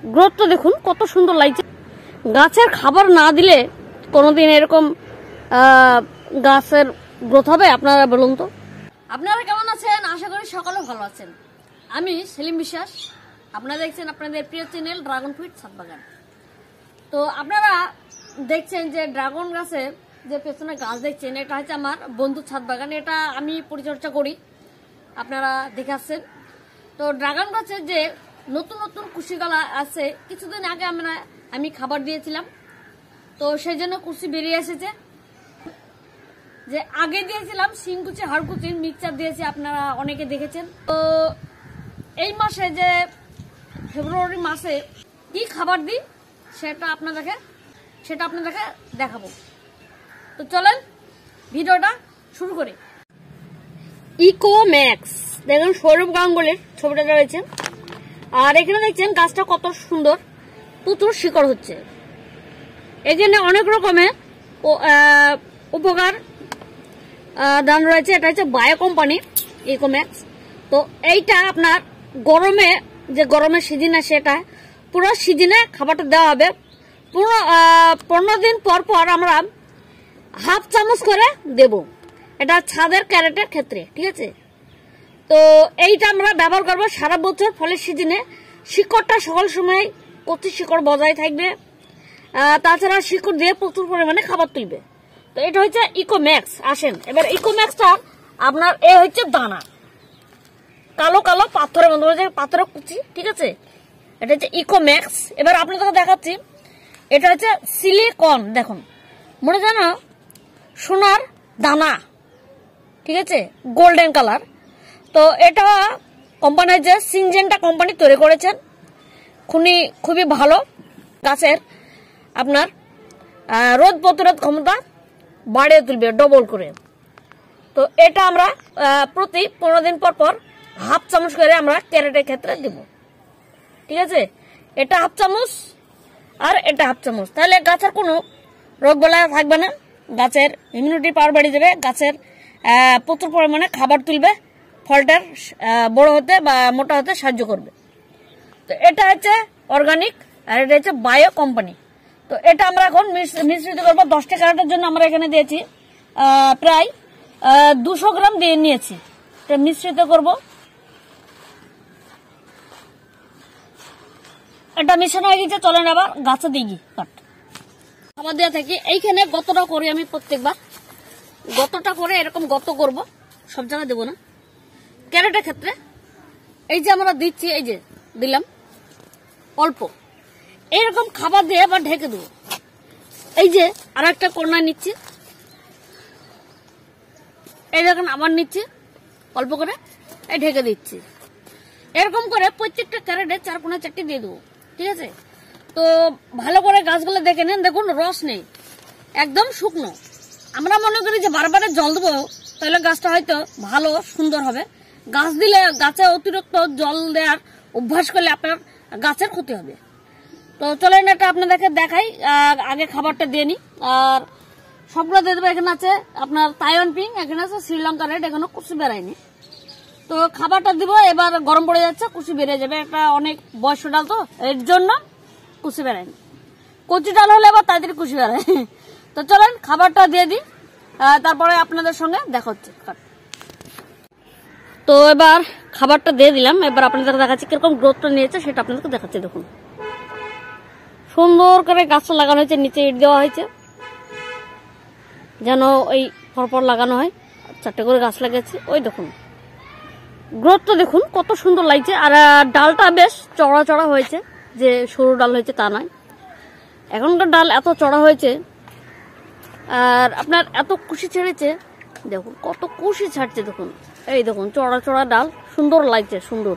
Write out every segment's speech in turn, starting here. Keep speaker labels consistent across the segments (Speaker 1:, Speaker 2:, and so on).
Speaker 1: গ্রোথটা দেখুন কত সুন্দর লাগছে। গাছের খাবার না দিলে কোনোদিন এরকম গাছের গ্রোথ হবে? আপনারা বলুন তো। আপনারা কেমন আছেন? আশা করি সকলে ভালো আছেন। আমি সেলিম বিশ্বাস, আপনারা দেখছেন আপনাদের প্রিয় চ্যানেল ড্রাগন ফ্রুট ছাদ বাগান। তো আপনারা দেখছেন যে ড্রাগন গাছে যে পেছনে গাছ দেখছেন, এটা হচ্ছে আমার বন্ধু ছাদ বাগান। এটা আমি পরিচর্যা করি, আপনারা দেখাচ্ছেন। তো ড্রাগন গাছের যে নতুন নতুন কুশিগালা আছে, কিছুদিন আগে আমি খাবার দিয়েছিলাম, তো সেই জন্য কুশি বেরিয়ে এসেছে। যে আগে দিয়েছিলাম শিংকুচি হাড়কুচি মিক্সচার দিয়েছি, আপনারা অনেকে দেখেছেন। তো এই মাসে যে ফেব্রুয়ারি মাসে কি খাবার দিই সেটা আপনাদেরকে দেখাবো। তো চলেন ভিডিওটা শুরু করি। ইকো ম্যাক্স, দেখুন সৌরভ গাঙ্গুলির ছবিটা রয়েছে। আর এখানে দেখছেন গাছটা কত সুন্দর, প্রচুর শিকড় হচ্ছে। এখানে অনেক রকমের উপকার দান রয়েছে। এটা হচ্ছে বায়ো কোম্পানি ইকো ম্যাক্স। তো এইটা আপনার গরমের সিজন আছে, এটা পুরো সিজনে খাবারটা দেওয়া হবে। পুরো 15 দিন পর পর আমরা হাফ চামচ করে দেব, এটা ছাদের ক্যারেটের ক্ষেত্রে, ঠিক আছে। তো এইটা আমরা ব্যবহার করবো সারা বছর, ফলের সিজনে শিকড়টা সকল সময় কচি শিকড় বজায় থাকবে। তাছাড়া শিকড় দিয়ে প্রচুর পরিমাণে খাবার তুলবে। তো এটা হচ্ছে ইকো ম্যাক্স। আসেন এবার ইকো ম্যাক্সটা আপনার হচ্ছে দানা, কালো কালো পাথরের মতো, পাথরের কুচি, ঠিক আছে। এটা হচ্ছে ইকো ম্যাক্স। এবার আপনাদেরকে দেখাচ্ছি, এটা হচ্ছে সিলিকন। দেখুন মনে হয় না সোনার দানা, ঠিক আছে, গোল্ডেন কালার। তো এটা কোম্পানি যে সিনজেন্টা কোম্পানি তৈরি করেছেন, খুবই ভালো। গাছের আপনার রোদ প্রতিরোধ ক্ষমতা বাড়িয়ে তুলবে ডবল করে। তো এটা আমরা প্রতি 15 দিন পর পর হাফ চামচ করে আমরা ক্যারেটের ক্ষেত্রে দেব, ঠিক আছে। এটা হাফ চামচ আর এটা হাফ চামচ, তাহলে গাছের কোনো রোগ বালাই থাকবে না, গাছের ইমিউনিটি পাওয়ার বেড়ে যাবে, গাছের প্রচুর পরিমাণে খাবার তুলবে, ফলটার বড় হতে বা মোটা হতে সাহায্য করবে। তো এটা হচ্ছে অর্গানিক আর এটা হচ্ছে বায়ো কোম্পানি। তো এটা আমরা এখন মিশ্রিত করবো। 10টা ক্যারেটের জন্য আমরা এখানে দিয়েছি প্রায় 200 গ্রাম দিয়ে নিয়েছি। এটা মিশ্রিত করব। এটা মিশানো হয়ে গেছে, চলেন আবার গাছে দিই খাবার দেওয়া থাকি। এইখানে গতটা করি আমি, প্রত্যেকবার গতটা করে এরকম গত করব, সব জায়গায় দেবো না। ক্যারেটের ক্ষেত্রে এই যে আমরা দিচ্ছি, এই যে দিলাম অল্প, এইরকম খাবার দিয়ে আবার ঢেকে দেবো। এই যে আর একটা কর্না নিচ্ছি, এই দেখুন আবার নিচ্ছি অল্প করে, এই ঢেকে দিচ্ছি। এরকম করে প্রত্যেকটা ক্যারেটে 4 কোণা 4টি দিয়ে দেবো, ঠিক আছে। তো ভালো করে গাছগুলো দেখে নেন, দেখুন রস নেই, একদম শুকনো। আমরা মনে করি যে বারবার জল দেবো তাহলে গাছটা হয়তো ভালো সুন্দর হবে। গাছ দিলে গাছে অতিরিক্ত জল দেওয়ার অভ্যাস করলে আপনার গাছের ক্ষতি হবে। তো চলেন এটা আপনাদেরকে দেখাই। আগে খাবারটা দিয়ে নিই, আর সবগুলো দিয়ে দেবো। এখানে আছে আপনার তাইওয়ান পিঙ্ক, এখানে আছে শ্রীলঙ্কা রেড, এখানে কুচি বেড়ায়নি। তো খাবারটা দিব, এবার গরম পড়ে যাচ্ছে, কুচি বেড়ে যাবে। এটা অনেক বয়স্ক ডাল, তো এর জন্য কুচি বেড়ায়নি। কচি ডাল হলে আবার তাড়াতাড়ি কুচি বেড়ায়। তো চলেন খাবারটা দিয়ে দিই, তারপরে আপনাদের সঙ্গে দেখা হচ্ছে। তো এবার খাবারটা দিয়ে দিলাম, এবার আপনাদের দেখাচ্ছি কিরকম গ্রোথটা নিয়েছে, সেটা আপনাদেরকে দেখাচ্ছি। দেখুন সুন্দর করে গাছটা লাগানো হয়েছে, নিচে ইট দেওয়া হয়েছে যেন ওই পরপর লাগানো হয়। 4টে করে গাছ লাগিয়েছি, ওই দেখুন গ্রোথটা দেখুন কত সুন্দর লাগছে। আর ডালটা বেশ চড়া চড়া হয়েছে, যে সরু ডাল হয়েছে তা নয়। এখনকার ডাল এত চড়া হয়েছে, আর আপনার এত কুশি ছেড়েছে, দেখুন কত কুশি ছাড়ছে। দেখুন এই দেখুন চড়া চড়া ডাল, সুন্দর লাগছে, সুন্দর।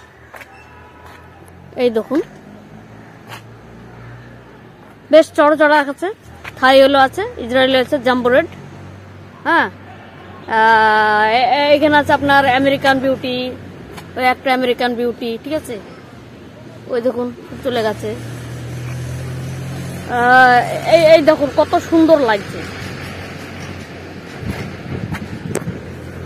Speaker 1: এই দেখুন বেশ চড়া চড়া আছে, থাই হলো আছে, ইসরায়েলি আছে, জাম্বো রেড। হ্যাঁ, এখানে আছে আপনার আমেরিকান বিউটি, ওই একটা আমেরিকান বিউটি, ঠিক আছে। ওই দেখুন চলে গেছে। এই দেখুন কত সুন্দর লাগছে।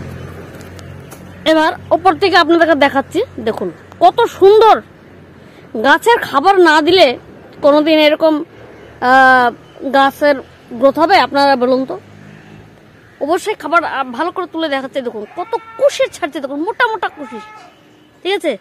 Speaker 1: এবার উপর থেকে আপনাদেরকে দেখাচ্ছি, দেখুন কত সুন্দর গাছের খাবার না দিলে কোনোদিন এরকম গাছের গ্রোথ হবে? আপনারা বলুন তো। অবশ্যই খাবার ভালো করে তুলে দেখাচ্ছে, দেখুন কত কুশি ছাড়ছে, দেখুন মোটা মোটা কুশি, ঠিক আছে?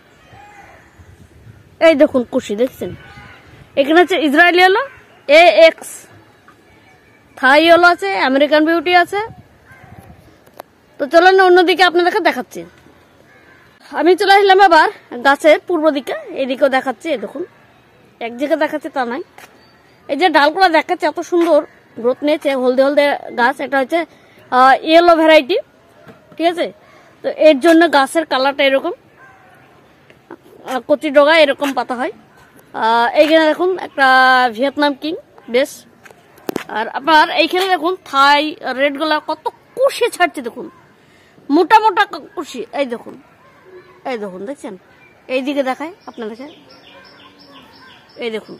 Speaker 1: এই দেখুন কুশি দেখছেন। এখানে হচ্ছে ইসরায়েলি হলো AX, থাই হলো আছে, আমেরিকান বিউটি আছে। তো চলেন অন্যদিকে আপনাদেরকে দেখাচ্ছি। আমি চলে আসলাম আবার গাছের পূর্ব দিকে, এদিকেও দেখাচ্ছি। দেখুন এক জায়গায় দেখাচ্ছে তা নাই, এই যে ডালগুলো দেখাচ্ছে এত সুন্দর গ্রোথ নিয়েছে, হলদে হলদে গাছ। এটা হচ্ছে ইয়েলো ভ্যারাইটি, ঠিক আছে? তো এর জন্য গাছের কালারটা এরকম, কচি ডগা এরকম পাতা হয়। এইখানে দেখুন একটা ভিয়েতনাম কিং বেশ। আর আপনার এইখানে দেখুন থাই রেড গুলা কত কুশি ছাড়ছে, দেখুন মোটা মোটা কুশি। এই দেখুন, এই দেখুন দেখছেন? এইদিকে দেখায় আপনাদেরকে, এই দেখুন,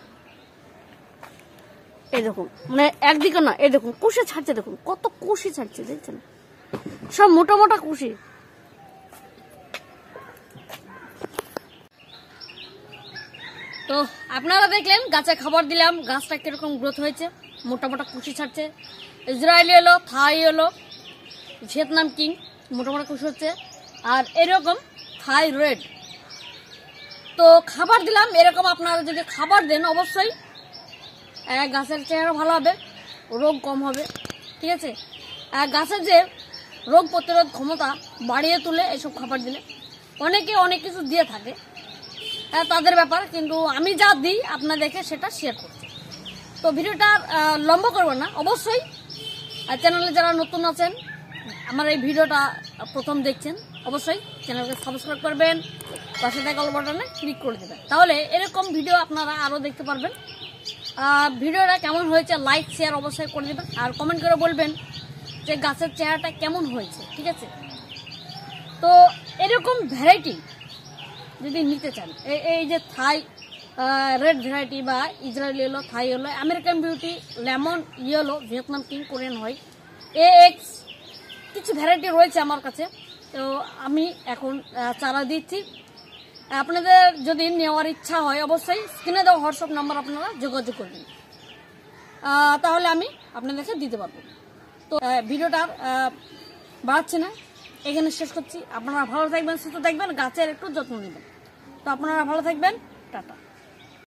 Speaker 1: এই দেখুন, মানে একদিকে না, এই দেখুন কুশি ছাড়ছে, দেখুন কত কুশি ছাড়ছে, দেখছেন? সব মোটা মোটা কুশি। তো আপনারা দেখলেন গাছে খাবার দিলাম, গাছটা কিরকম গ্রোথ হয়েছে, মোটা মোটা কুশি ছাড়ছে। ইসরায়েলি হলো, থাই হলো, ভিয়েতনাম কিং মোটা মোটা কুশি হচ্ছে, আর এরকম থাই রেড। তো খাবার দিলাম এরকম, আপনারা যদি খাবার দেন অবশ্যই গাছের চেহারা ভালো হবে, রোগ কম হবে, ঠিক আছে? গাছের যে রোগ প্রতিরোধ ক্ষমতা বাড়িয়ে তুলে এসব খাবার দিলে। অনেকে অনেক কিছু দিয়ে থাকে, তাদের ব্যাপার, কিন্তু আমি যা দিই আপনাদেরকে সেটা শেয়ার করছি। তো ভিডিওটা লম্বা করবো না, অবশ্যই চ্যানেলে যারা নতুন আছেন, আমার এই ভিডিওটা প্রথম দেখছেন, অবশ্যই চ্যানেলকে সাবস্ক্রাইব করবেন, পাশে থাকা অল বাটনে ক্লিক করে দেবেন, তাহলে এরকম ভিডিও আপনারা আরও দেখতে পারবেন। ভিডিওটা কেমন হয়েছে লাইক শেয়ার অবশ্যই করে দেবেন, আর কমেন্ট করে বলবেন যে গাছের চেহারাটা কেমন হয়েছে, ঠিক আছে? তো এরকম ভ্যারাইটি যদি নিতে চান, এই যে থাই রেড ভ্যারাইটি বা ইসরায়েলি হলো, থাই হলো, American beauty, lemon yellow, Vietnam king, Korean white, AX, কিছু ভ্যারাইটি রয়েছে আমার কাছে। তো আমি এখন চারা দিচ্ছি। আপনাদের যদি নেওয়ার ইচ্ছা হয় অবশ্যই স্ক্রিনে দেওয়া হোয়াটসঅ্যাপ নাম্বার আপনারা যোগাযোগ করবেন, তাহলে আমি আপনাদেরকে দিতে পারবো। তো ভিডিওটা বাড়াচ্ছি না, এখানে শেষ করছি। আপনারা ভালো থাকবেন, সুস্থ থাকবেন, গাছের একটু যত্ন নেবেন। তো আপনারা ভালো থাকবেন, টাটা।